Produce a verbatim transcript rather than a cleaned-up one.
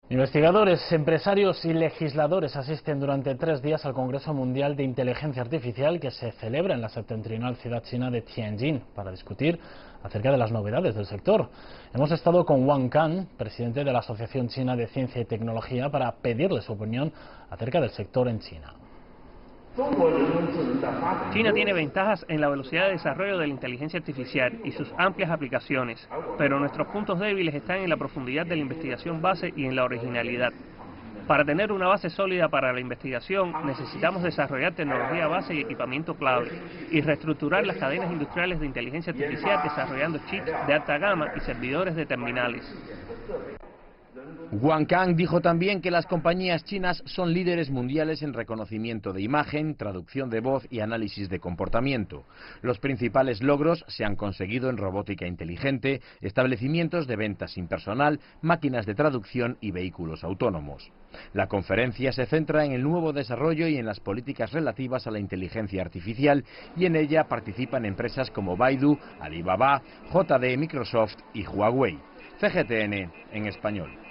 Investigadores, empresarios y legisladores asisten durante tres días al Congreso Mundial de Inteligencia Artificial que se celebra en la septentrional ciudad china de Tianjin para discutir acerca de las novedades del sector. Hemos estado con Wang Can, presidente de la Asociación China de Ciencia y Tecnología, para pedirle su opinión acerca del sector en China. China tiene ventajas en la velocidad de desarrollo de la inteligencia artificial y sus amplias aplicaciones, pero nuestros puntos débiles están en la profundidad de la investigación base y en la originalidad. Para tener una base sólida para la investigación, necesitamos desarrollar tecnología base y equipamiento clave, y reestructurar las cadenas industriales de inteligencia artificial desarrollando chips de alta gama y servidores de terminales. Wang Can dijo también que las compañías chinas son líderes mundiales en reconocimiento de imagen, traducción de voz y análisis de comportamiento. Los principales logros se han conseguido en robótica inteligente, establecimientos de ventas sin personal, máquinas de traducción y vehículos autónomos. La conferencia se centra en el nuevo desarrollo y en las políticas relativas a la inteligencia artificial, y en ella participan empresas como Baidu, Alibaba, J D, Microsoft y Huawei. C G T N en español.